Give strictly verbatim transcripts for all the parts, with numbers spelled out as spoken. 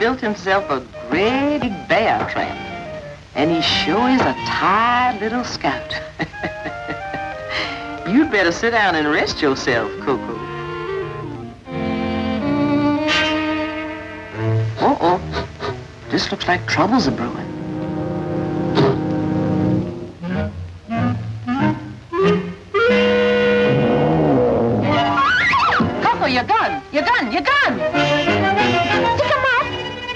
built himself a great big bear trap. And he sure is a tired little scout. You'd better sit down and rest yourself, Coco. Uh-oh. This looks like trouble's a-brewing. Coco, your gun! Your gun! Your gun! Pick him up!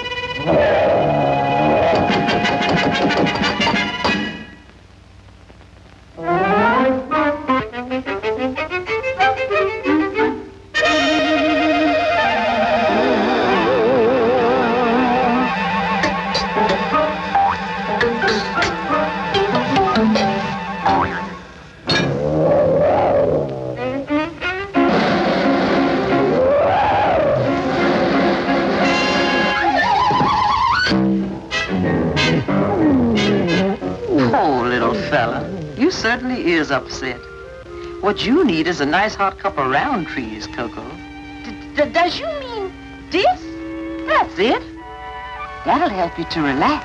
You certainly is upset. What you need is a nice hot cup of round trees, Coco. D- does you mean this? That's it. That'll help you to relax.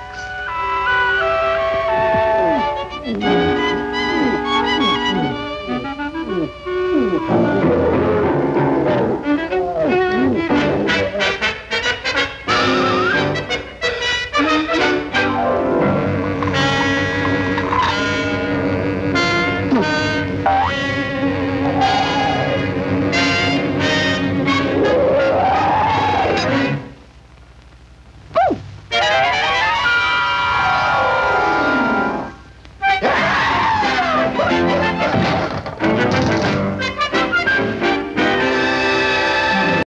Hmm.